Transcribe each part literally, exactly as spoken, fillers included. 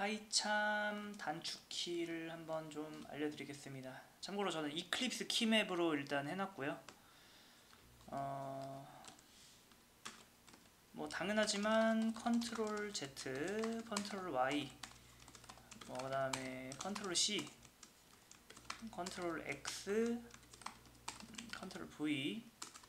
파이참 단축키를 한번 좀 알려드리겠습니다. 참고로 저는 이클립스 키맵으로 일단 해놨고요. 어, 뭐 당연하지만 컨트롤 Z, 컨트롤 Y, 뭐 그다음에 컨트롤 C, 컨트롤 X, 컨트롤 V,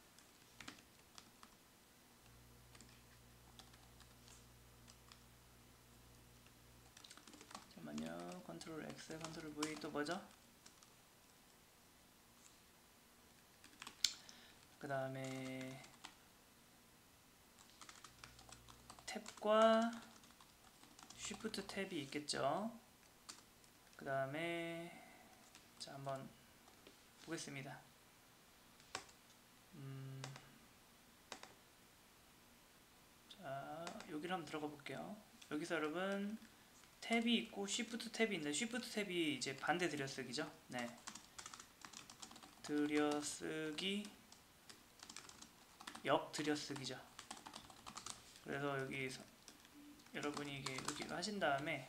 잠깐만요. 컨트롤 X, 컨트롤 V 또 뭐죠? 그 다음에 탭과 쉬프트 탭이 있겠죠. 그 다음에 자 한번 보겠습니다. 음, 자 여기를 한번 들어가 볼게요. 여기서 여러분 탭이 있고 쉬프트 탭이 있는데 쉬프트 탭이 이제 반대 들여쓰기죠. 네, 들여쓰기 역 들여쓰기죠. 그래서 여기 여러분이 이게 이렇게 하신 다음에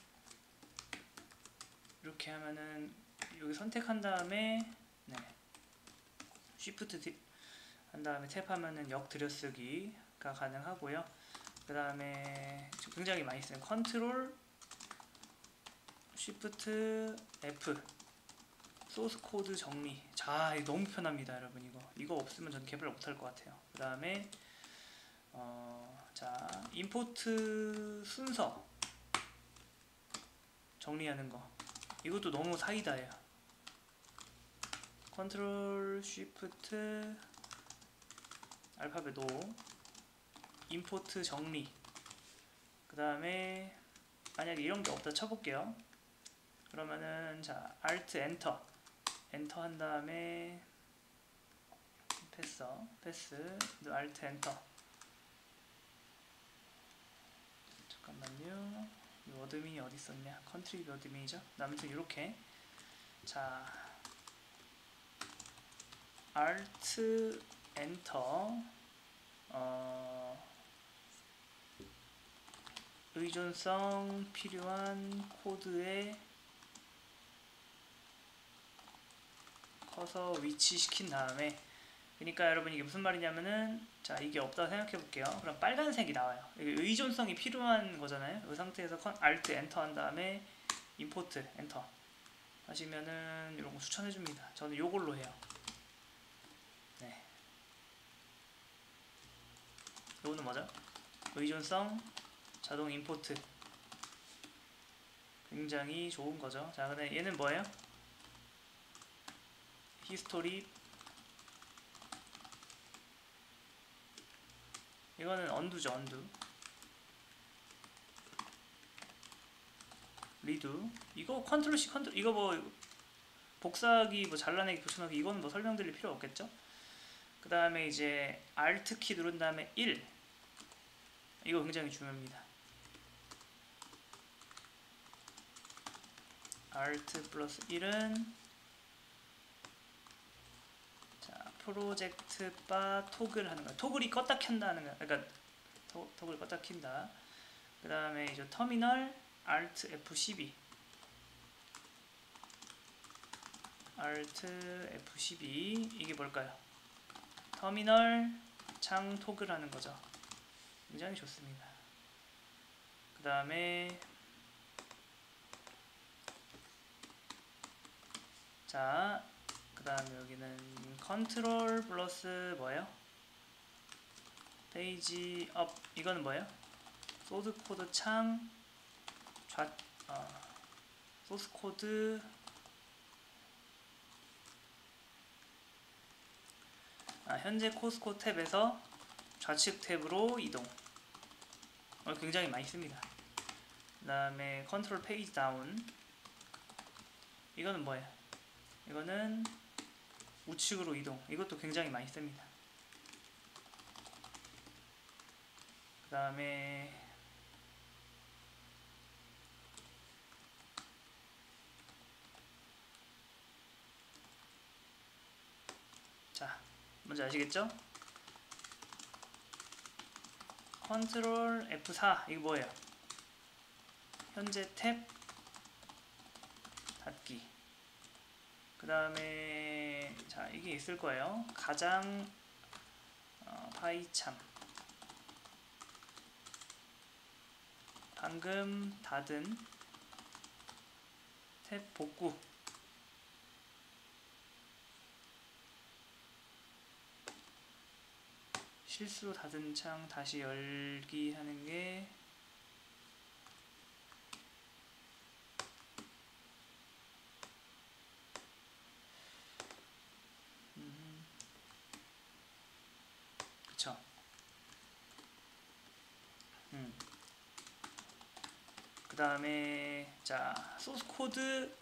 이렇게 하면은 여기 선택한 다음에 네, 쉬프트 한 다음에 탭하면은 역 들여쓰기가 가능하고요. 그 다음에 굉장히 많이 쓰는 컨트롤 쉬프트 F 소스 코드 정리. 자, 이거 너무 편합니다, 여러분. 이거 이거 없으면 전 개발 못할 것 같아요. 그 다음에 어, 자 임포트 순서 정리하는 거. 이것도 너무 사이다예요. 컨트롤 쉬프트 알파벳 O 임포트 정리. 그 다음에 만약에 이런 게 없다 쳐볼게요. 그러면은 자 Alt 엔터 엔터 한 다음에 패스 패스 Alt 엔터. 잠깐만요. 이 워드민이 어디 있었냐? 컨트리 워드민이죠. 아무튼 이렇게 자 Alt 엔터 어, 의존성 필요한 코드에 커서 위치시킨 다음에, 그러니까 여러분 이게 무슨 말이냐면은 자 이게 없다고 생각해 볼게요. 그럼 빨간색이 나와요. 이게 의존성이 필요한 거잖아요. 이 상태에서 Alt 엔터 한 다음에 임포트 엔터 하시면은 이런 거 추천해 줍니다. 저는 요걸로 해요. 네, 요거는 뭐죠? 의존성 자동 임포트. 굉장히 좋은 거죠. 자, 근데 얘는 뭐예요? 히스토리. 이거는 언두죠, 언두. 리두. 이거 컨트롤 C 컨트롤 이거 뭐 복사하기 뭐 잘라내기 붙여넣기 이거는 뭐 설명드릴 필요 없겠죠? 그 다음에 이제 Alt 키 누른 다음에 일. 이거 굉장히 중요합니다. Alt 플러스 일은 자 프로젝트 바 토글 하는 거야. 토글이 껐다 켠다 하는 거야. 그러니까 토, 토글 껐다 킨다. 그 다음에 이제 터미널 Alt 에프 십이 Alt 에프 십이 이게 뭘까요? 터미널 창 토글 하는 거죠. 굉장히 좋습니다. 그 다음에 자 그 다음에 여기는 컨트롤 플러스 뭐예요? 페이지 업. 이거는 뭐예요? 소스 코드 창 좌, 어, 소스 코드 아, 현재 코스코 탭에서 좌측 탭으로 이동. 어, 굉장히 많이 씁니다. 그 다음에 컨트롤 페이지 다운. 이거는 뭐예요? 이거는 우측으로 이동. 이것도 굉장히 많이 씁니다. 그 다음에 자 뭔지 아시겠죠? 컨트롤 에프 사. 이거 뭐예요? 현재 탭 닫기. 그 다음에 자 이게 있을 거예요. 가장 어, 파이참 방금 닫은 탭 복구. 실수로 닫은 창 다시 열기 하는 게 음, 그쵸. 음. 그 다음에 자 소스 코드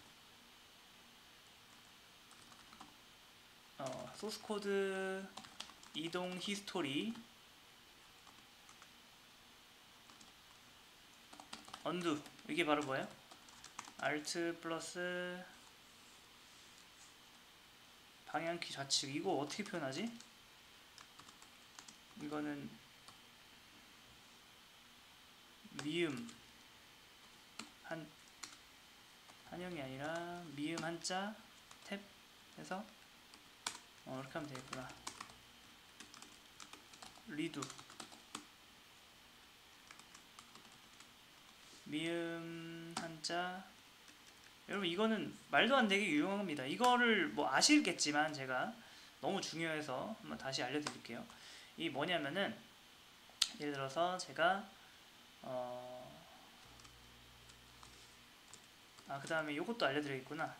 어, 소스 코드 이동 히스토리 언두. 이게 바로 뭐예요? Alt 플러스 방향키 좌측. 이거 어떻게 표현하지? 이거는 미음 한 한영이 아니라 미음 한자 탭 해서 어, 이렇게 하면 되겠구나. 리두 미음 한자. 여러분 이거는 말도 안 되게 유용합니다. 이거를 뭐 아시겠지만 제가 너무 중요해서 한번 다시 알려드릴게요. 이 뭐냐면은 예를 들어서 제가 어... 아 그 다음에 요것도 알려드리겠구나.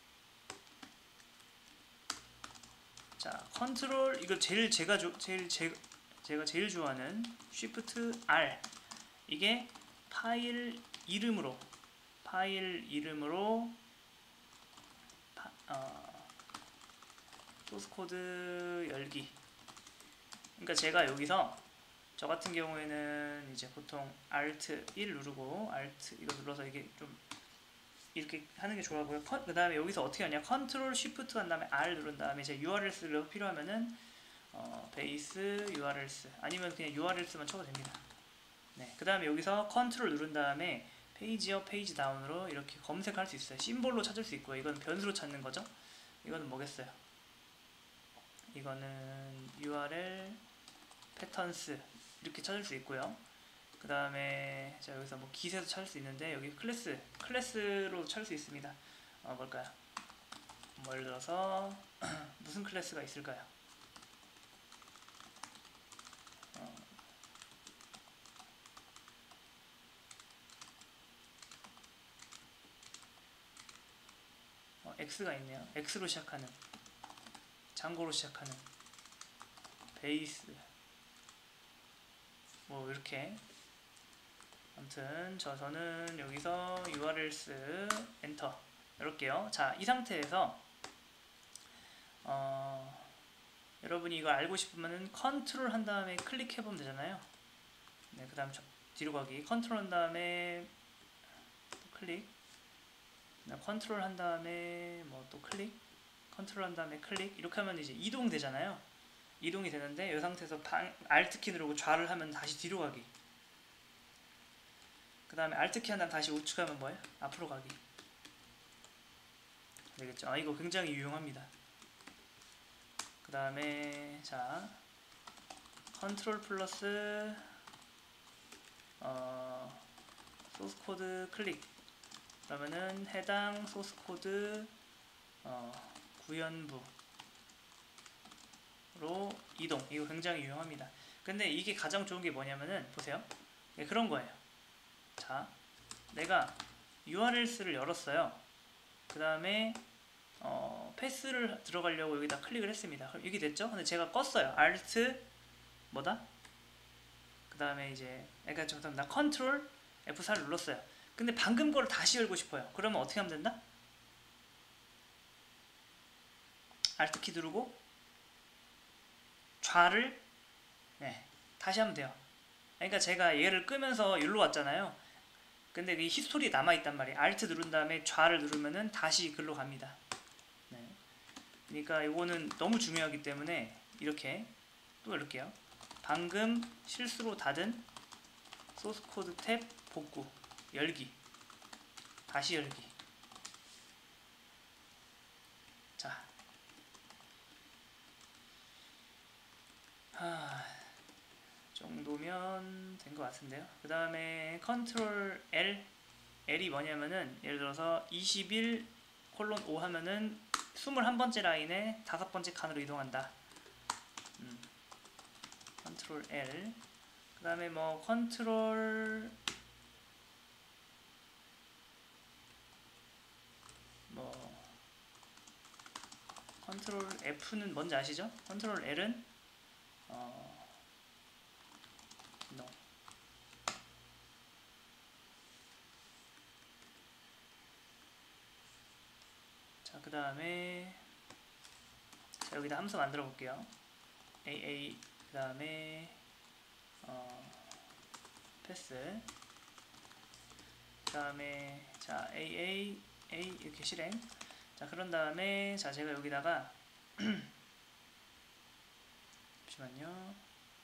자 컨트롤 이거 제일 제가 조, 제일 제, 제가 제일 좋아하는 Shift R. 이게 파일 이름으로 파일 이름으로 파, 어, 소스 코드 열기. 그러니까 제가 여기서 저 같은 경우에는 이제 보통 Alt 일 누르고 Alt 이거 눌러서 이게 좀 이렇게 하는 게 좋아하고요. 그 다음에 여기서 어떻게 하냐? 컨트롤 쉬프트 한 다음에 R 누른 다음에 제 유알엘스를 필요하면은 어, 베이스 유알엘스 아니면 그냥 유알엘스만 쳐도 됩니다. 네, 그 다음에 여기서 컨트롤 누른 다음에 페이지업, 페이지 다운으로 이렇게 검색할 수 있어요. 심볼로 찾을 수 있고요. 이건 변수로 찾는 거죠. 이거는 뭐겠어요? 이거는 유알엘 패턴스 이렇게 찾을 수 있고요. 그 다음에 자 여기서 뭐 기세도 찾을 수 있는데 여기 클래스 클래스로 찾을 수 있습니다. 어, 뭘까요? 뭐 예를 들어서 무슨 클래스가 있을까요? 어, 어, X가 있네요. X로 시작하는 장고로 시작하는 베이스 뭐 이렇게. 아무튼 저 저는 여기서 유알엘스 엔터 이럴게요. 자, 이 상태에서 어, 여러분이 이거 알고 싶으면은 컨트롤 한 다음에 클릭해 보면 되잖아요. 네, 그 다음 뒤로 가기. 컨트롤 한 다음에 또 클릭. 컨트롤 한 다음에 뭐 또 클릭. 컨트롤 한 다음에 클릭. 이렇게 하면 이제 이동 되잖아요. 이동이 되는데 이 상태에서 방, Alt 키 누르고 좌를 하면 다시 뒤로 가기. 그 다음에 Alt 키 한 다음 다시 우측하면 뭐예요? 앞으로 가기. 되겠죠? 아, 이거 굉장히 유용합니다. 그 다음에 자 컨트롤 플러스 어, 소스 코드 클릭. 그러면은 해당 소스 코드 어, 구현부로 이동. 이거 굉장히 유용합니다. 근데 이게 가장 좋은 게 뭐냐면은 보세요. 네, 그런 거예요. 자, 내가 유알엘스를 열었어요. 그 다음에 어, 패스를 들어가려고 여기다 클릭을 했습니다. 그럼 이게 됐죠? 근데 제가 껐어요. Alt 뭐다? 그 다음에 이제 그러니까 잠깐 나 컨트롤 에프 사를 눌렀어요. 근데 방금 거를 다시 열고 싶어요. 그러면 어떻게 하면 된다? Alt 키 누르고 좌를 네, 다시 하면 돼요. 그러니까 제가 얘를 끄면서 여기로 왔잖아요. 근데 이 히스토리에 남아있단 말이에요. Alt 누른 다음에 좌를 누르면은 다시 글로 갑니다. 네. 그러니까 이거는 너무 중요하기 때문에 이렇게 또 이럴게요. 방금 실수로 닫은 소스 코드 탭 복구. 열기, 다시 열기. 자, 하, 정도면 된 것 같은데요. 그 다음에 컨트롤 L, L이 뭐냐면은 예를 들어서 이십일 콜론 오 하면은 이십일 번째 라인에 다섯 번째 칸으로 이동한다. 음, 컨트롤 L. 그 다음에 뭐 컨트롤 뭐 컨트롤 F는 뭔지 아시죠? 컨트롤 L은 어, no. 자, 그 다음에 여기다 함수 만들어 볼게요. 에이에이 그 다음에 어, 패스 그 다음에 자 에이에이 A 이렇게 실행. 자, 그런 다음에 자 제가 여기다가 잠시만요.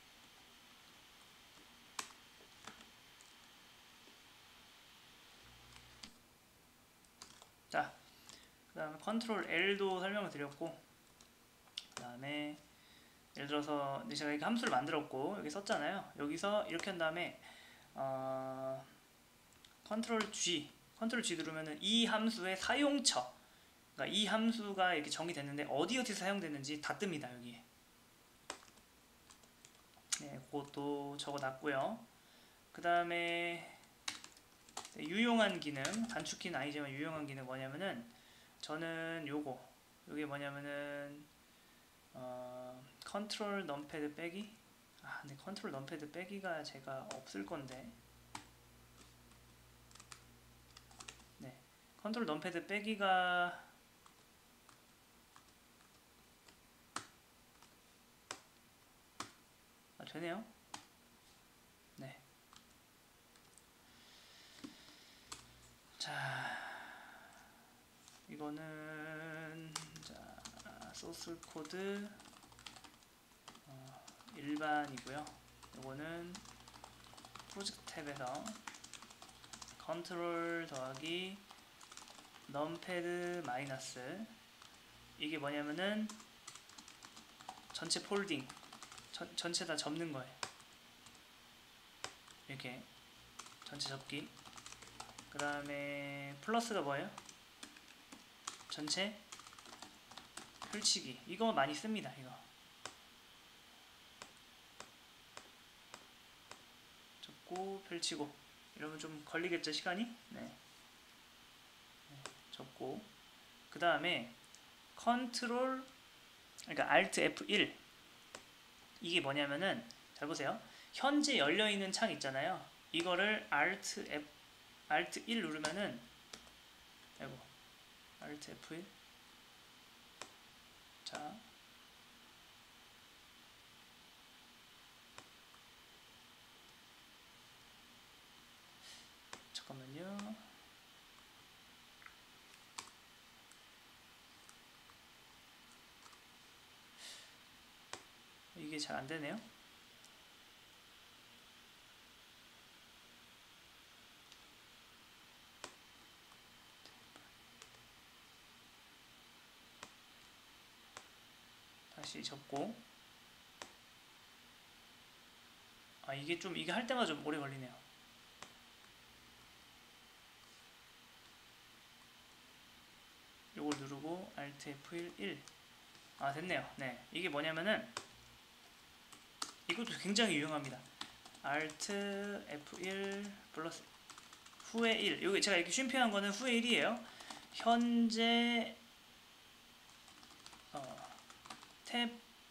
자, 그 다음에 컨트롤 L도 설명을 드렸고, 그 다음에 예를 들어서 제가 이렇게 함수를 만들었고 여기 썼잖아요. 여기서 이렇게 한 다음에 어, 컨트롤 G 컨트롤 G 누르면은 이 함수의 사용처, 그러니까 이 함수가 이렇게 정의됐는데 어디 어디서 사용됐는지 다 뜹니다. 여기에. 네, 그것도 적어놨고요. 그 다음에 유용한 기능, 단축키는 아니지만 유용한 기능 뭐냐면은 저는 요거 요게 뭐냐면은 어, 컨트롤 넘패드 빼기. 아, 근데 컨트롤 넘패드 빼기가 제가 없을 건데. 네, 컨트롤 넘패드 빼기가 아, 되네요. 네. 자, 이거는 자 소스 코드 어, 일반이고요. 이거는 프로젝트 탭에서 컨트롤 더하기 넘패드 마이너스, 이게 뭐냐면은 전체 폴딩 전, 전체 다 접는 거예요. 이렇게 전체 접기. 그 다음에 플러스가 뭐예요? 전체 펼치기. 이거 많이 씁니다. 이거 접고 펼치고 이러면 좀 걸리겠죠, 시간이? 네, 네, 접고. 그 다음에 컨트롤 그러니까 알트 에프 일, 이게 뭐냐면은 잘 보세요. 현재 열려 있는 창 있잖아요. 이거를 알트 F 알트 일 누르면은 아이고 알트 에프 일. 자, 잠깐만요. 이게 잘 안 되네요. 다시 접고. 아, 이게 좀 이게 할 때마다 좀 오래 걸리네요. 요걸 누르고 알트 에프 일, 일. 아, 됐네요. 네, 이게 뭐냐면은 이것도 굉장히 유용합니다. 알트 에프 일 플러스 후에 일. 여기 제가 이렇게 쉼표한 거는 후에 일이에요. 현재 어, 탭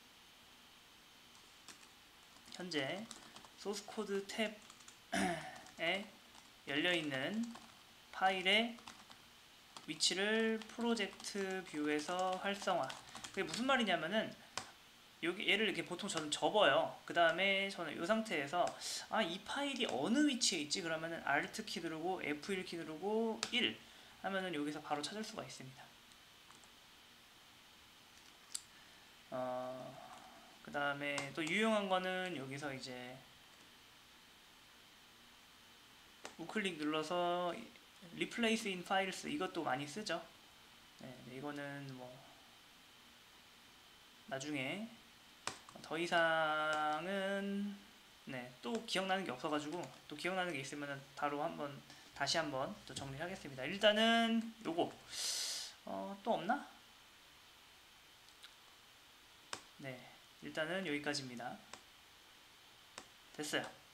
현재 소스 코드 탭에 열려 있는 파일의 위치를 프로젝트 뷰에서 활성화. 그게 무슨 말이냐면은 여기 얘를 이렇게 보통 저는 접어요. 그 다음에 저는 이 상태에서 아, 이 파일이 어느 위치에 있지? 그러면은 알트 키 누르고 에프 일 키 누르고 일 하면은 여기서 바로 찾을 수가 있습니다. 어, 그 다음에 또 유용한 거는 여기서 이제 우클릭 눌러서 Replace in Files 이것도 많이 쓰죠. 네, 이거는 뭐 나중에 더 이상은 네, 또 기억나는 게 없어가지고 또 기억나는 게 있으면 바로 한번 다시 한번 또 정리하겠습니다. 일단은 요거 어, 또 없나? 네, 일단은 여기까지입니다. 됐어요.